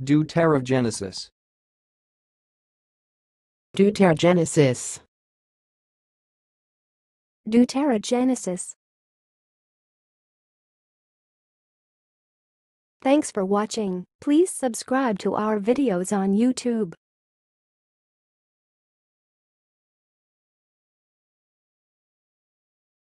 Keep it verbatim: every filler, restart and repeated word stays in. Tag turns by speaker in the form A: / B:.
A: Deuterogenesis.
B: Deuterogenesis.
C: Deuterogenesis. Thanks for watching. Please subscribe to our videos on YouTube.